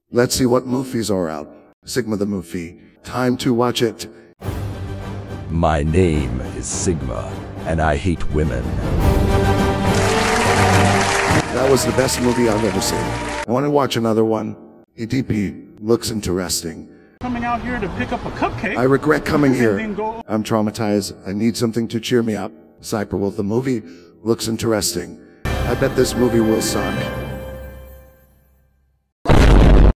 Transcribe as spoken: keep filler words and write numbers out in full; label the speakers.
Speaker 1: Let's see what movies are out. Sigma the movie. Time to watch it.
Speaker 2: My name is Sigma, and I hate women.
Speaker 1: That was the best movie I've ever seen. I want to watch another one. E D P looks interesting.
Speaker 3: Coming out here to pick up a cupcake.
Speaker 1: I regret coming here.
Speaker 3: Go
Speaker 1: I'm traumatized. I need something to cheer me up. Cyberwolf the movie looks interesting. I bet this movie will suck.